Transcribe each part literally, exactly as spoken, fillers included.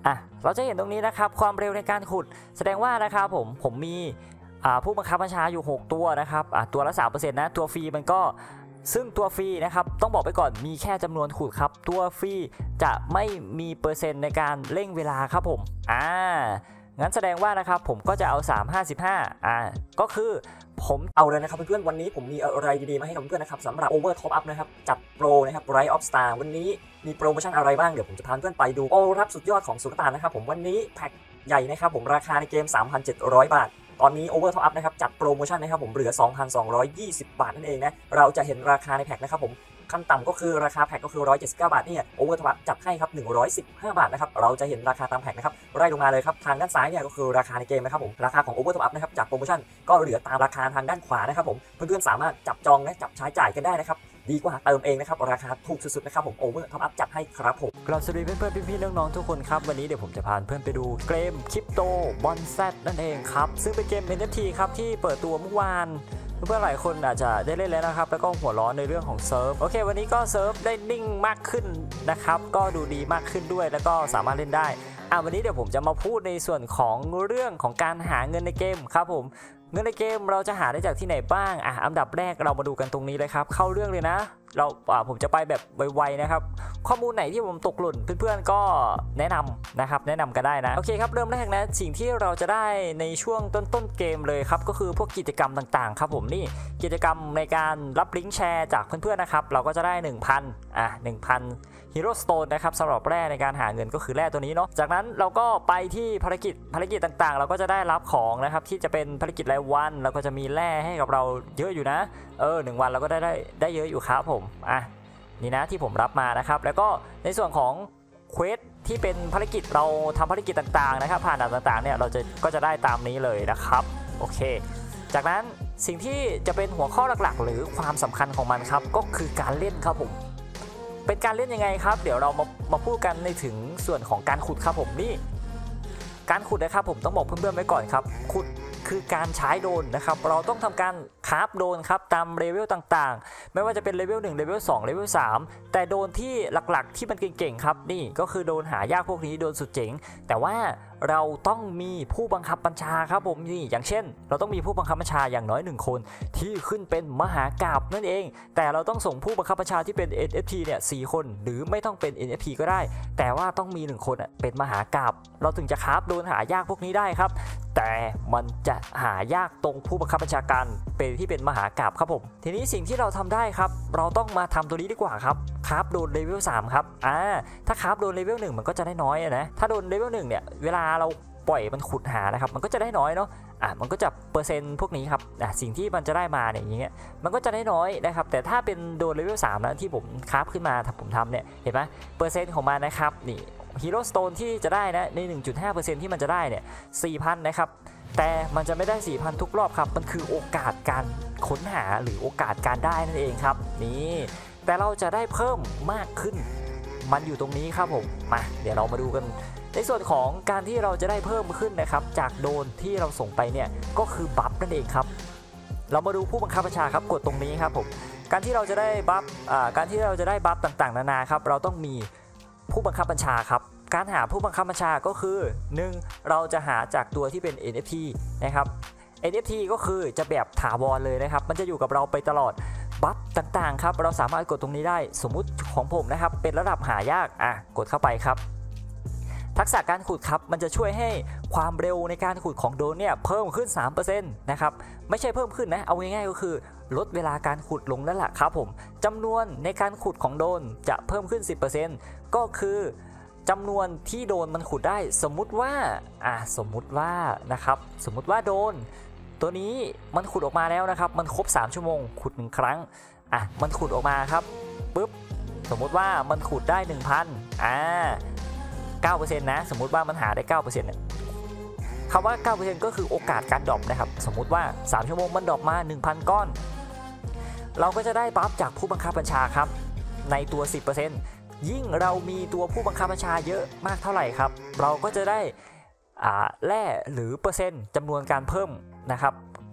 อ่ะเราจะเห็นตรงนี้นะครับความเร็วในการขุดแสดงว่านะครับผมผมมีผู้บังคับบัญชาอยู่หกตัวนะครับตัวละ สามเปอร์เซ็นต์ นะตัวฟรีมันก็ซึ่งตัวฟรีนะครับต้องบอกไปก่อนมีแค่จำนวนขุดครับตัวฟรีจะไม่มีเปอร์เซ็นต์ในการเร่งเวลาครับผมอ่างั้นแสดงว่านะครับผมก็จะเอาสาม ห้าสิบห้าอ่าก็คือผมเอาเลยนะครับเพื่อนๆวันนี้ผมมีอะไรดีๆมาให้กับเพื่อนๆนะครับสำหรับ Over Top Up นะครับจัดโปรนะครับ Rise of Star วันนี้มีโปรโมชั่นอะไรบ้างเดี๋ยวผมจะพาเพื่อนไปดูโอ้รับสุดยอดของสุลต่านนะครับผมวันนี้แพ็คใหญ่นะครับผมราคาในเกม สามพันเจ็ดร้อย บาทตอนนี้ Over Top Up นะครับจัดโปรโมชั่นนะครับผมเหลือ สองพันสองร้อยยี่สิบ บาทนั่นเองนะเราจะเห็นราคาในแพ็คนะครับผมขั้นต่ำก็คือราคาแพ็คก็คือหนึ่งร้อยเจ็ดสิบเก้าบาทเนี่ย Over Top Up จัดให้ครับหนึ่งร้อยสิบห้าบาทนะครับเราจะเห็นราคาตามแพ็คนะครับไล่ลงมาเลยครับทางด้านซ้ายเนี่ยก็คือราคาในเกมนะครับผมราคาของ Over Top Up นะครับจากโปรโมชั่นก็เหลือตามราคาทางด้านขวานะครับผมเพื่อนๆสามารถจับจองและจับใช้จ่ายกันได้นะครับดีกว่าเติมเองนะครับราคาถูกสุดๆนะครับผม Over Top Up จัดให้ครับผมกลับสวัสดีเพื่อนๆพี่ๆน้องๆทุกคนครับวันนี้เดี๋ยวผมจะพาเพื่อนไปดูเกมคริปโตบอนแซดนั่นเองครับซึ่งเป็นเกม เอ็น เอฟ ที ครับที่เปิดตัวเมื่อวานเพื่อนๆหลายคนอาจจะได้เล่นแล้วนะครับแล้วก็หัวร้อนในเรื่องของเซิร์ฟโอเควันนี้ก็เซิร์ฟได้นิ่งมากขึ้นนะครับก็ดูดีมากขึ้นด้วยแล้วก็สามารถเล่นได้อ่ะวันนี้เดี๋ยวผมจะมาพูดในส่วนของเรื่องของการหาเงินในเกมครับผมเงินในเกมเราจะหาได้จากที่ไหนบ้างอ่ะอันดับแรกเรามาดูกันตรงนี้เลยครับเข้าเรื่องเลยนะเราอ่าผมจะไปแบบไวๆนะครับข้อมูลไหนที่ผมตกหล่นเพื่อนๆก็แนะนำนะครับแนะนำกันได้นะโอเคครับเริ่มแรกนะสิ่งที่เราจะได้ในช่วงต้นๆเกมเลยครับก็คือพวกกิจกรรมต่างๆครับผมนี่กิจกรรมในการรับลิงก์แชร์จากเพื่อนๆนะครับเราก็จะได้ หนึ่งพัน อ่ะ หนึ่งพันฮีโร่สโตนนะครับสำหรับแร่ในการหาเงินก็คือแร่ตัวนี้เนาะจากนั้นเราก็ไปที่ภารกิจภารกิจต่างๆเราก็จะได้รับของนะครับที่จะเป็นภารกิจรายวันเราก็จะมีแร่ให้กับเราเยอะอยู่นะเออหนึ่งวันเราก็ได้ได้ได้เยอะอยู่ครับผมอ่ะนี่นะที่ผมรับมานะครับแล้วก็ในส่วนของเควสที่เป็นภารกิจเราทำภารกิจต่างๆนะครับผ่านด่านต่างๆเนี่ยเราจะก็จะได้ตามนี้เลยนะครับโอเคจากนั้นสิ่งที่จะเป็นหัวข้อหลักๆหรือความสำคัญของมันครับก็คือการเล่นครับผมเป็นการเล่นยังไงครับเดี๋ยวเรามามาพูดกันในถึงส่วนของการขุดครับผมนี่การขุดนะครับผมต้องบอกเพื่อนๆไว้ก่อนครับขุดคือการใช้โดรนนะครับเราต้องทำการคราฟโดรนครับตามเลเวลต่างๆไม่ว่าจะเป็นเลเวลหนึ่งเลเวลสองเลเวลสามแต่โดรนที่หลักๆที่มันเก่งๆครับนี่ก็คือโดรนหายากพวกนี้โดรนสุดเจ๋งแต่ว่าเราต้องมีผู้บังคับบัญชาครับผมนี่อย่างเช่นเราต้องมีผู้บังคับบัญชาอย่างน้อยหนึ่งคนที่ขึ้นเป็นมหากาพย์นั่นเองแต่เราต้องส่งผู้บังคับบัญชาที่เป็น เอ็น เอฟ ที เนี่ยสี่คนหรือไม่ต้องเป็น เอ็น เอฟ ที ก็ได้แต่ว่าต้องมีหนึ่งคนเป็นมหากาพย์เราถึงจะคราฟโดรนหายากพวกนี้ได้ครับแต่มันจะหายากตรงผู้บังคับบัญชาการเป็นที่เป็นมหากาพย์ครับผมทีนี้สิ่งที่เราทำได้ครับเราต้องมาทำตัวนี้ดีกว่าครับคราฟโดรนเลเวลสามครับอ่าถ้าคราฟโดรนเลเวลหนึ่งมันก็จะได้น้อยนะถ้าโดรนเลเวลหนึ่งเนี่ยเวลาเราปล่อยมันขุดหานะครับมันก็จะได้น้อยเนาะอ่ะมันก็จะเปอร์เซ็นต์พวกนี้ครับอ่ะสิ่งที่มันจะได้มาเนี่ยอย่างเงี้ยมันก็จะได้น้อยนะครับแต่ถ้าเป็นโดรนเลเวลสามนะที่ผมคราฟขึ้นมาถ้าผมทำเนี่ยเห็นไหมเปอร์เซ็นต์ของมันนะครับนี่ฮีโร่สโตนที่จะได้นะใน หนึ่งจุดห้าเปอร์เซ็นต์ ที่มันจะได้เนี่ย สี่พัน นะครับแต่มันจะไม่ได้ สี่พัน ทุกรอบครับมันคือโอกาสการค้นหาหรือโอกาสการได้นั่นเองครับนี่แต่เราจะได้เพิ่มมากขึ้นมันอยู่ตรงนี้ครับผมมาเดี๋ยวเรามาดูกันในส่วนของการที่เราจะได้เพิ่มขึ้นนะครับจากโดนที่เราส่งไปเนี่ยก็คือบัฟนั่นเองครับเรามาดูผู้บังคับบัญชาครับกดตรงนี้ครับผมการที่เราจะได้บัฟอ่าการที่เราจะได้บัฟต่างๆนานาครับเราต้องมีผู้บังคับบัญชาครับการหาผู้บังคับบัญชาก็คือหนึ่งเราจะหาจากตัวที่เป็น เอ็น เอฟ ที นะครับ เอ็น เอฟ ที ก็คือจะแบบถาวรเลยนะครับมันจะอยู่กับเราไปตลอดบัฟต่างๆครับเราสามารถกดตรงนี้ได้สมมุติของผมนะครับเป็นระดับหายากอ่ะกดเข้าไปครับทักษะการขุดครับมันจะช่วยให้ความเร็วในการขุดของโดรนเนี่ยเพิ่มขึ้น สามเปอร์เซ็นต์ นะครับไม่ใช่เพิ่มขึ้นนะเอาง่ายๆก็คือลดเวลาการขุดลงนั่นแหละครับผมจำนวนในการขุดของโดรนจะเพิ่มขึ้น สิบเปอร์เซ็นต์ ก็คือจำนวนที่โดนมันขุดได้สมมุติว่าอ่ะสมมุติว่านะครับสมมุติว่าโดนตัวนี้มันขุดออกมาแล้วนะครับมันครบสามชั่วโมงขุดหนึ่งครั้งอ่ะมันขุดออกมาครับปุ๊บสมมุติว่ามันขุดได้ หนึ่งพัน อ่า เก้าเปอร์เซ็นต์ นะสมมุติว่ามันหาได้ เก้าเปอร์เซ็นต์ เนี่ยคำว่า เก้าเปอร์เซ็นต์ ก็คือโอกาสการดรอปนะครับสมมุติว่าสามชั่วโมงมันดรอปมา หนึ่งพัน ก้อนเราก็จะได้บัฟจากผู้บังคับบัญชาครับในตัว สิบเปอร์เซ็นต์ยิ่งเรามีตัวผู้บังคับบัญชาเยอะมากเท่าไหร่ครับเราก็จะได้แร่หรือเปอร์เซ็นต์จำนวนการเพิ่มนะครับ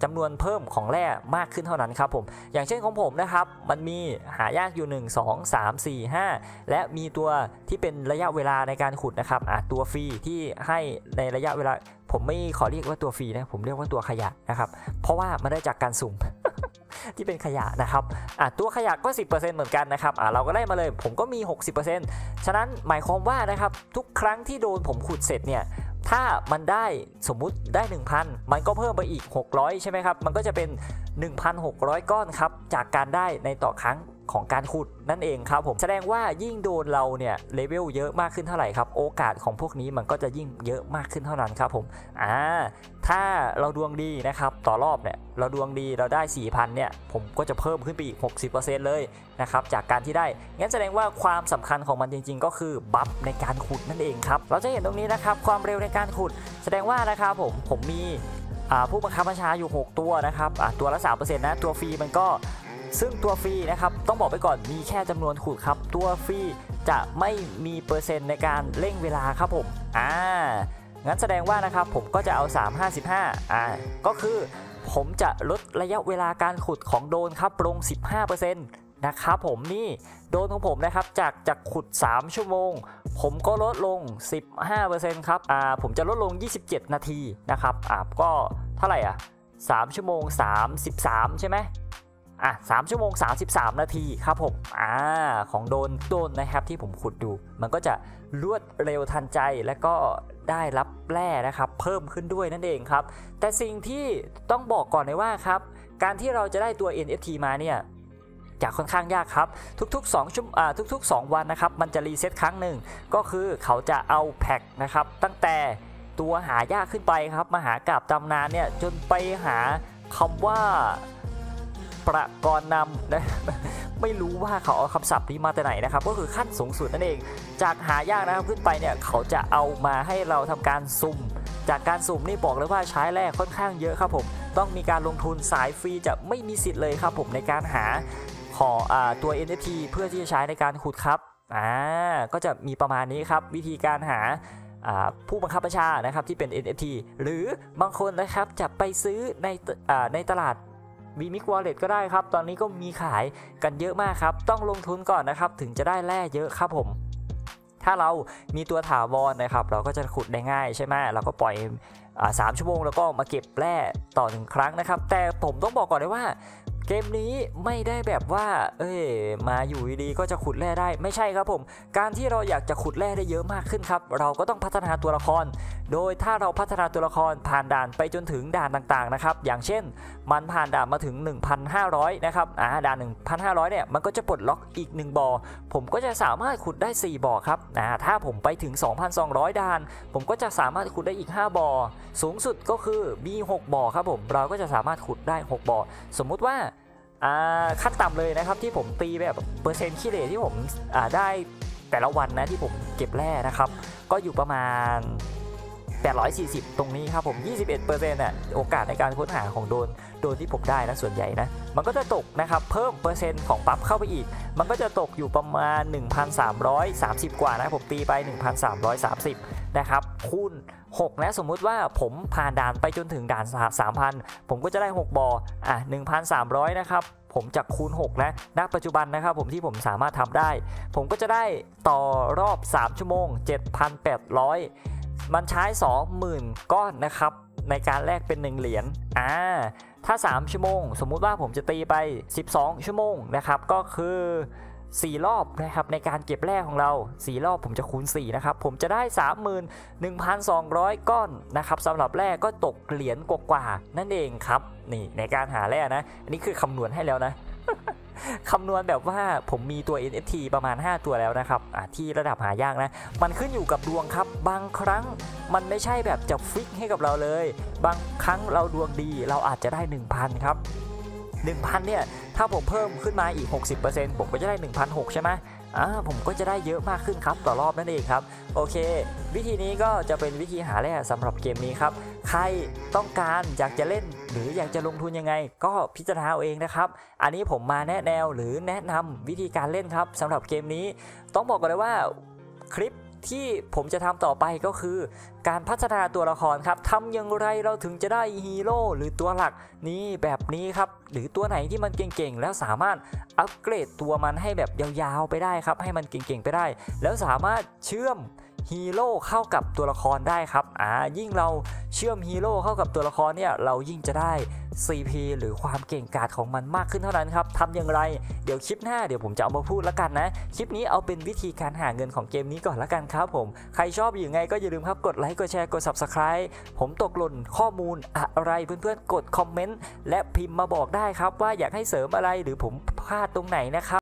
จำนวนเพิ่มของแร่มากขึ้นเท่านั้นครับผมอย่างเช่นของผมนะครับมันมีหายากอยู่หนึ่ง สอง สาม สี่ ห้าและมีตัวที่เป็นระยะเวลาในการขุดนะครับอ่ะตัวฟรีที่ให้ในระยะเวลาผมไม่ขอเรียกว่าตัวฟรีนะผมเรียกว่าตัวขยะนะครับเพราะว่ามันได้จากการสุ่ม ที่เป็นขยะนะครับอ่ะตัวขยะก็ สิบเปอร์เซ็นต์ เหมือนกันนะครับอ่ะเราก็ได้มาเลยผมก็มี หกสิบเปอร์เซ็นต์ ฉะนั้นหมายความว่านะครับทุกครั้งที่โดนผมขุดเสร็จเนี่ยถ้ามันได้สมมุติได้ หนึ่งพัน มันก็เพิ่มไปอีกหกร้อยใช่ไหมครับมันก็จะเป็น หนึ่งพันหกร้อย ก้อนครับจากการได้ในต่อครั้งของการขุดนั่นเองครับผมแสดงว่ายิ่งโดนเราเนี่ยเลเวลเยอะมากขึ้นเท่าไหร่ครับโอกาสของพวกนี้มันก็จะยิ่งเยอะมากขึ้นเท่านั้นครับผมอ่าถ้าเราดวงดีนะครับต่อรอบเนี่ยเราดวงดีเราได้ สี่พัน เนี่ยผมก็จะเพิ่มขึ้นไปอีก หกสิบเปอร์เซ็นต์ เลยนะครับจากการที่ได้งั้นแสดงว่าความสำคัญของมันจริงๆก็คือบัฟในการขุดนั่นเองครับเราจะเห็นตรงนี้นะครับความเร็วในการขุดแสดงว่านะครับผมผมมีผู้บังคับบัญชาอยู่หกตัวนะครับตัวละ สามเปอร์เซ็นต์ นะตัวฟรีมันก็ซึ่งตัวฟรีนะครับต้องบอกไปก่อนมีแค่จำนวนขุดครับตัวฟรีจะไม่มีเปอร์เซ็นต์ในการเร่งเวลาครับผมอ่างั้นแสดงว่านะครับผมก็จะเอาสาม ห้าสิบห้าอ่าก็คือผมจะลดระยะเวลาการขุดของโดรนครับลง สิบห้าเปอร์เซ็นต์ นะครับผมนี่โดรนของผมนะครับจากจากขุดสามชั่วโมงผมก็ลดลง สิบห้าเปอร์เซ็นต์ ครับอ่าผมจะลดลงยี่สิบเจ็ดนาทีนะครับอ่าก็เท่าไหร่อ่ะสามชั่วโมงสามสิบสามใช่ไหมอ่ะสามชั่วโมงสามสิบสามนาทีครับผมอ่าของโดนโดนนะครับที่ผมขุดดูมันก็จะรวดเร็วทันใจและก็ได้รับแร่นะครับเพิ่มขึ้นด้วยนั่นเองครับแต่สิ่งที่ต้องบอกก่อนเลยว่าครับการที่เราจะได้ตัว เอ็น เอฟ ที มาเนี่ยจะค่อนข้างยากครับทุกๆ2ชั่วอ่าทุกๆสองวันนะครับมันจะรีเซ็ตครั้งหนึ่งก็คือเขาจะเอาแพ็คนะครับตั้งแต่ตัวหายากขึ้นไปครับมาหากาบตำนานเนี่ยจนไปหาคำว่าประกรณ์นำนะไม่รู้ว่าเขาเอาคำศัพท์นี้มาแต่ไหนนะครับก็คือขั้นสูงสุดนั่นเองจากหายากนะครับขึ้นไปเนี่ยเขาจะเอามาให้เราทำการสุ่มจากการสุ่มนี่บอกเลยว่าใช้แร่ค่อนข้างเยอะครับผมต้องมีการลงทุนสายฟรีจะไม่มีสิทธิ์เลยครับผมในการหาขออ่าตัว เอ็น เอฟ ที เพื่อที่จะใช้ในการขุดครับอ่าก็จะมีประมาณนี้ครับวิธีการหาผู้บังคับบัญชานะครับที่เป็น เอ็น เอฟ ที หรือบางคนนะครับจะไปซื้อในในตลาดวีมิกวอลเล็ตก็ได้ครับตอนนี้ก็มีขายกันเยอะมากครับต้องลงทุนก่อนนะครับถึงจะได้แร่เยอะครับผมถ้าเรามีตัวถาวรนะครับเราก็จะขุดได้ง่ายใช่ไหมเราก็ปล่อยสามชั่วโมงแล้วก็มาเก็บแร่ต่อหนึ่งครั้งนะครับแต่ผมต้องบอกก่อนเลยว่าเกมนี้ไม่ได้แบบว่าเอ้ยมาอยู่ดีๆก็จะขุดแร่ได้ไม่ใช่ครับผมการที่เราอยากจะขุดแร่ได้เยอะมากขึ้นครับเราก็ต้องพัฒนาตัวละครโดยถ้าเราพัฒนาตัวละครผ่านด่านไปจนถึงด่านต่างๆนะครับอย่างเช่นมันผ่านด่านมาถึง หนึ่งพันห้าร้อย นะครับอ่าด่าน หนึ่งพันห้าร้อย เนี่ยมันก็จะปลดล็อกอีกหนึ่งบ่อผมก็จะสามารถขุดได้สี่บ่อครับอ่าถ้าผมไปถึง สองพันสองร้อย ด่านผมก็จะสามารถขุดได้อีกห้าบ่อสูงสุดก็คือมีหกบ่อครับผมเราก็จะสามารถขุดได้หกบ่อสมมุติว่าขั้นต่ำเลยนะครับที่ผมตีแบบเปอร์เซ็นต์ขี้เหร่ที่ผมได้แต่ละวันนะที่ผมเก็บแร่นะครับก็อยู่ประมาณแปดร้อยสี่สิบตรงนี้ครับผม ยี่สิบเอ็ดเปอร์เซ็นต์ น่ะโอกาสในการค้นหาของโดนโดนที่ผมได้นะส่วนใหญ่นะมันก็จะตกนะครับเพิ่มเปอร์เซ็นต์ของปั๊บเข้าไปอีกมันก็จะตกอยู่ประมาณ หนึ่งพันสามร้อยสามสิบ กว่านะผมตีไป หนึ่งพันสามร้อยสามสิบ นะครับคูณหกนะสมมุติว่าผมผ่านด่านไปจนถึงด่าน สามพัน ผมก็จะได้หกบ่ออ่ะ หนึ่งพันสามร้อย นะครับผมจะคูณหกนะณปัจจุบันนะครับผมที่ผมสามารถทำได้ผมก็จะได้ต่อรอบสามชั่วโมง เจ็ดพันแปดร้อย มันใช้ สองหมื่น ก้อนนะครับในการแลกเป็นหนึ่งเหรียญอ่าถ้าสามชั่วโมงสมมุติว่าผมจะตีไปสิบสองชั่วโมงนะครับก็คือสี่รอบนะครับในการเก็บแร่ของเราสี่รอบผมจะคูณสี่นะครับผมจะได้ สามหมื่นหนึ่งพันสองร้อย ก้อนนะครับสำหรับแร่ก็ตกเหรียญกว่าๆนั่นเองครับนี่ในการหาแร่นะอันนี้คือคำนวณให้แล้วนะ คำนวณแบบว่าผมมีตัว เอ็น เอฟ ที ประมาณห้าตัวแล้วนะครับที่ระดับหายากนะมันขึ้นอยู่กับดวงครับบางครั้งมันไม่ใช่แบบจะฟิกให้กับเราเลยบางครั้งเราดวงดีเราอาจจะได้ หนึ่งพัน ครับหนึ่งพัน เนี่ยถ้าผมเพิ่มขึ้นมาอีก หกสิบเปอร์เซ็นต์ ผมก็จะได้ หนึ่งพันหกร้อย ใช่ไหมอ่าผมก็จะได้เยอะมากขึ้นครับต่อรอบนั่นเองครับโอเควิธีนี้ก็จะเป็นวิธีหาแร่สำหรับเกมนี้ครับใครต้องการอยากจะเล่นหรืออยากจะลงทุนยังไงก็พิจารณาเอาเองนะครับอันนี้ผมมาแนะแนวหรือแนะนำวิธีการเล่นครับสำหรับเกมนี้ต้องบอกก่อนเลยว่าคลิปที่ผมจะทำต่อไปก็คือการพัฒนาตัวละครครับทำอย่างไรเราถึงจะได้ฮีโร่หรือตัวหลักนี้แบบนี้ครับหรือตัวไหนที่มันเก่งๆแล้วสามารถอัปเกรดตัวมันให้แบบยาวๆไปได้ครับให้มันเก่งๆไปได้แล้วสามารถเชื่อมฮีโร่เข้ากับตัวละครได้ครับอ่ายิ่งเราเชื่อมฮีโร่เข้ากับตัวละครเนี่ยเรายิ่งจะได้ ซี พี หรือความเก่งกาจของมันมากขึ้นเท่านั้นครับทำอย่างไรเดี๋ยวคลิปหน้าเดี๋ยวผมจะเอามาพูดแล้วกันนะคลิปนี้เอาเป็นวิธีการหาเงินของเกมนี้ก่อนแล้วกันครับผมใครชอบอย่างไงก็อย่าลืมครับกดไลค์กดแชร์กด ซับสไครบ์ ผมตกหล่นข้อมูลอะไรเพื่อนๆกดคอมเมนต์และพิมพ์มาบอกได้ครับว่าอยากให้เสริมอะไรหรือผมพลาดตรงไหนนะครับ